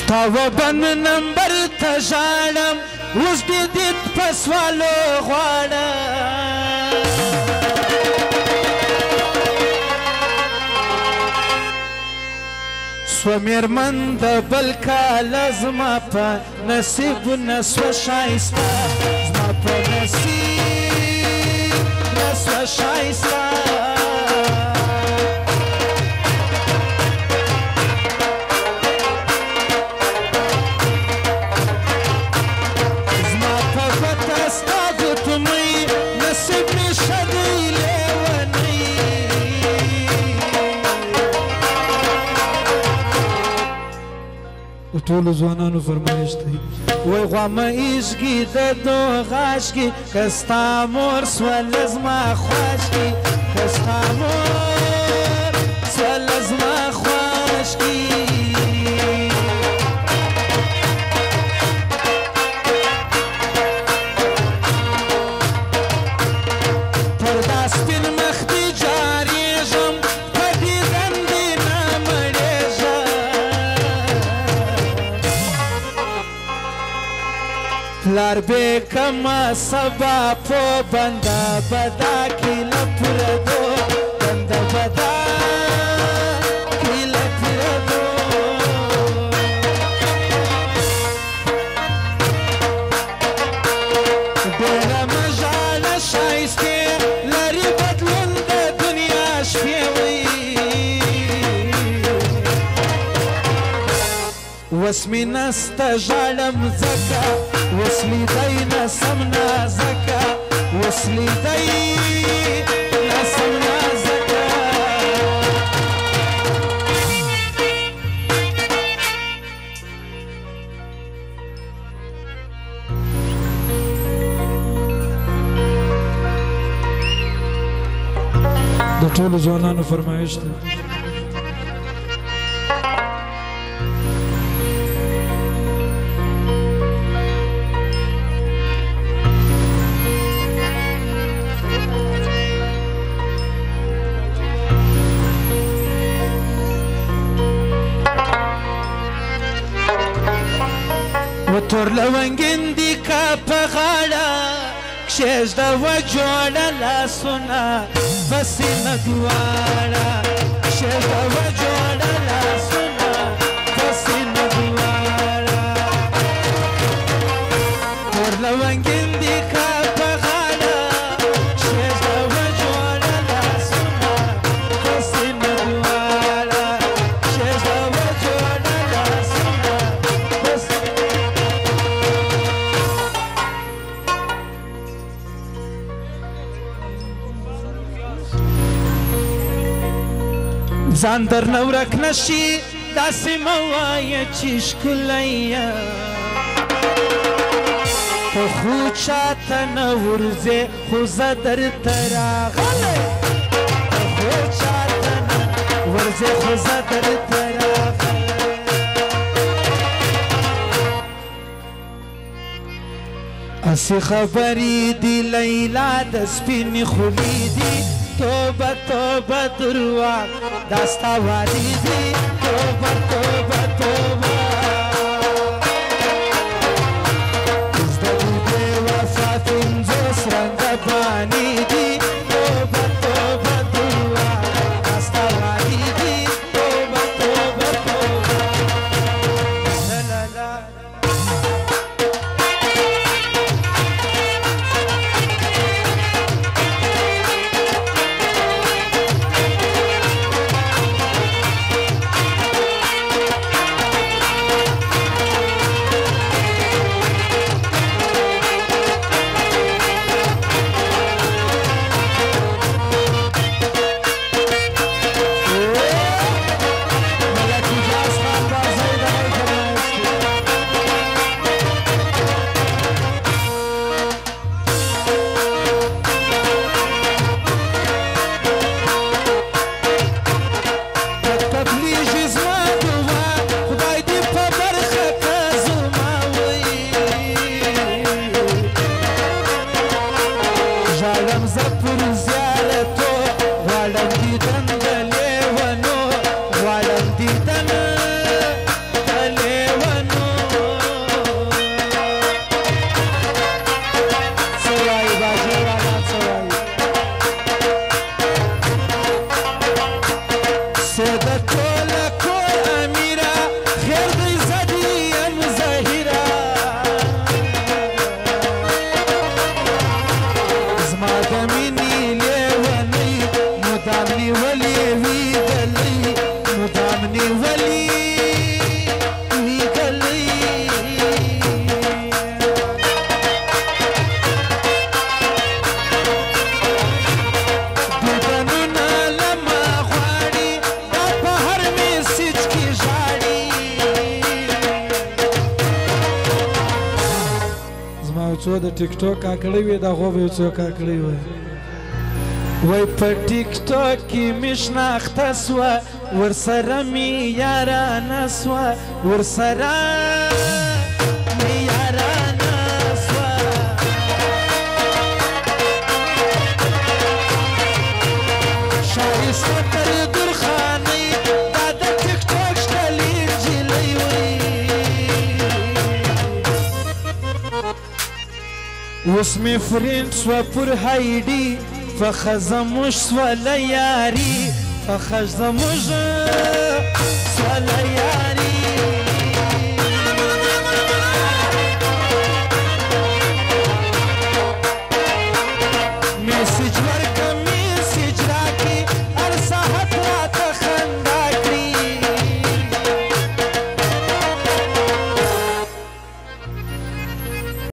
تا وبن نمبر ته ژاړم اوس دې دید په سوالو غواړم سوه مېرمن د بل کاله زما په نصیب نه سوه ښایسته زما په نصیب نه سوه ښایسته ټولو ځوانانو فرمایش دی وای غوامه عشقي د دو غاشکي که ستا مور سوله زما خواشکي که ستا مور سوله زما خواشکي پر دا سپین مخ دې جارېږم په دې دندې نه مړېږم پلار بیکما سبا پو بنده بدا کیله پردو بنده بدا کیله پردو ډېره مژاله ښایستې لري بدلون د دنیا شپې وي اوس مې نسته ژاړم ځکه اوس لیدی نسم نازکه اوس لیدی نسم نازکه د ټولو ځوانانو فرمایش دی تور لونګین دي که په غاړه کښېږده وه جوړه لاسونه په سینه دواړه کښېږده وه جوړه لاسونه په سینه دواړه تور لونګین دي که په غاړه کښېږده وه جوړه لاسونه په سینه دواړه کښېږده وه جوړه لاسونه په سینه ځان درنه ورک نشي داسې مه وایه چې ښکلی یم ته خو چاته نه ورځې خو زه درته راغلی ته خو چاته نه ورځې خو زه درته راغلی هسې خبرې دي لیلا د سپینې خولې دي توبه توبه درواغ دا ستا وعدې دي توبه توبه توبه زده دي بې وفا پنځوس رنګه بانې دي توبه توبه درواغ دا ستا وعدې دي توبه توبه توبه لا لا لا څو د ټیک ټاک کاکړی وي د هغو به یو څو کاکړی وي وای په ټیک ټاک کې مې شناخته سوه ورسره مې یارانه سوه ورسره مې یارانه سوه ښایسته تر درخانۍ دا د ټیک ټاک ښکلې نجلۍ وی اوس مې فرینډ سوه پر هایډي فخزه موږ سوله یاري فخزه موږ سوله یاري